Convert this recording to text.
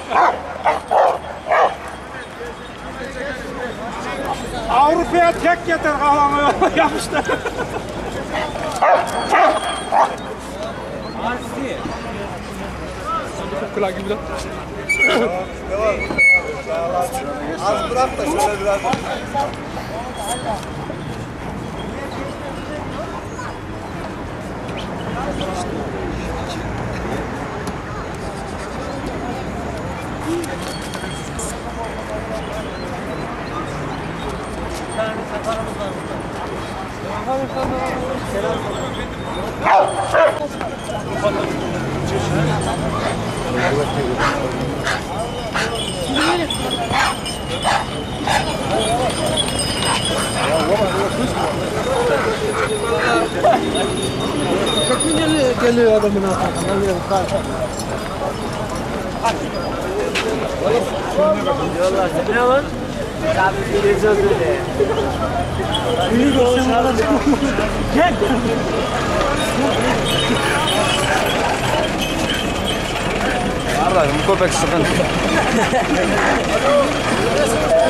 Avrupa'ya tek getir kafamı yapıştı. Kula gibi de. Az bırak da şöyle biraz. Geliyor adamın arkasından. Diyorlar ne var? Abi bir söz öyle. İyi görsün adam. Gel. Vallahi bu köpek sıkıntı.